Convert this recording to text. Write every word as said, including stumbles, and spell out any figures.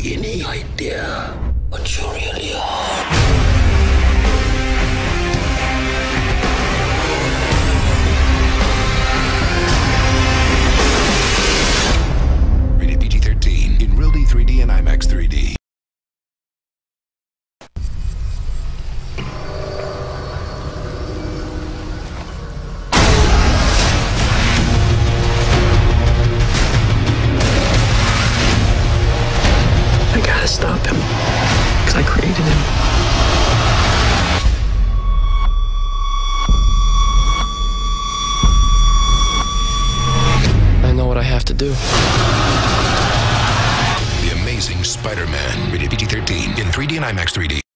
any idea what you really are. Rated P G thirteen in Real D three D and IMAX three D. I gotta stop him, because I created him. I know what I have to do. The Amazing Spider-Man, rated P G thirteen in three D and IMAX three D.